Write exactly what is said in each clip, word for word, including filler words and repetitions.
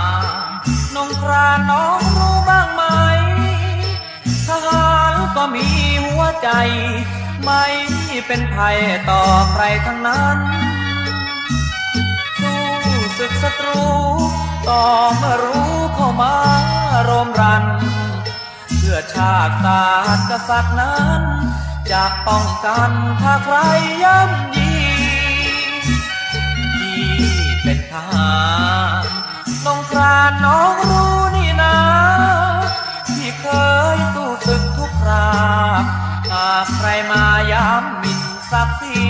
นงครานน้องรู้บ้างไหมทหารก็มีหัวใจไม่เป็นภัยต่อใครทั้งนั้นสู้ศึกศัตรูต่อเมื่อรู้เข้ามารมรันเพื่อชาติศาสตร์กษัตริย์นั้นจะป้องกันถ้าใครย่ำยีที่เป็นทหารนงครานน้องรู้นี่นะที่เคยสู้ศึกทุกคราหากใครมาย้ำหมิ่นศักดิ์ศรี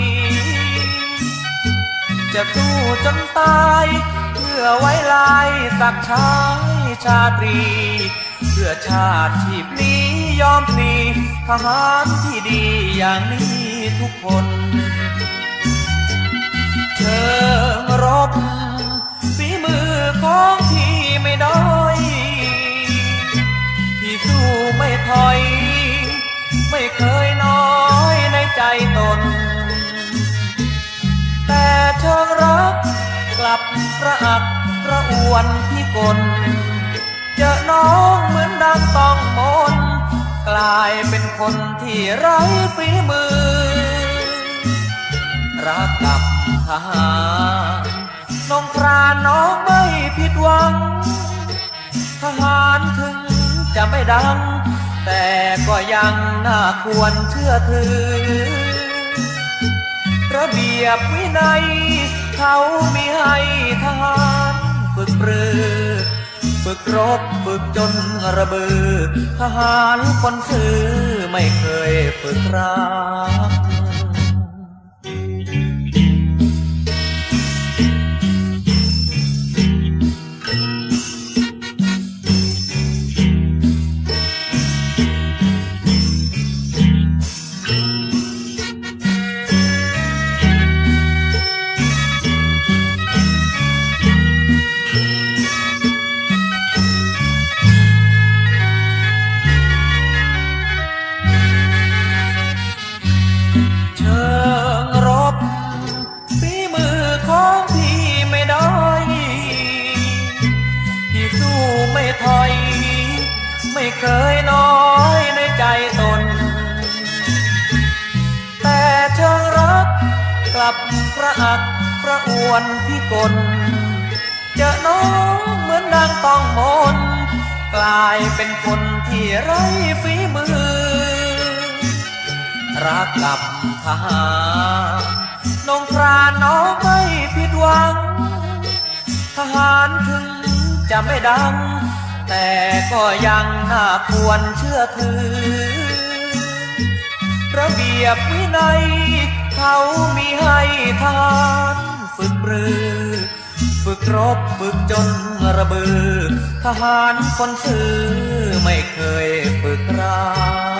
จะสู้จนตายเพื่อไว้ลายศักดิ์ชายชาตรีเพื่อชาติชีพนี้ยอมพลีทหารที่ดีอย่างนี้ทุกคนเชิงรบฝีมือของพี่ไม่ด้อยพี่สู้ไม่ถอยไม่เคยน้อยในใจตนแต่เชิงรักกลับกระอักกระอ่วนพี่กลเจอน้องเหมือนดังต้องมนกลายเป็นคนที่ไร้ฝีมือรักกับทหารนงครานน้องไม่ผิดหวังทหารถึงจะไม่ดังแต่ก็ยังน่าควรเชื่อถือระเบียบวินัยเขามีให้ทหารฝึกปรือฝึกรบฝึกจนระเบือทหารคนซื่อไม่เคยฝึกรักไม่เคยน้อยในใจตนแต่เชิงรักกลับกระอักกระอ่วนพิกลเจอน้องเหมือนนางต้องมนกลายเป็นคนที่ไร้ฝีมือรักกับทหารนงครานน้องไม่ผิดหวังทหารถึงจะไม่ดังแต่ก็ยังน่าควรเชื่อถือระเบียบวินัยเขามีให้ทหารฝึกปรือฝึกรบฝึกจนระเบือทหารคนซื่อไม่เคยฝึกรัก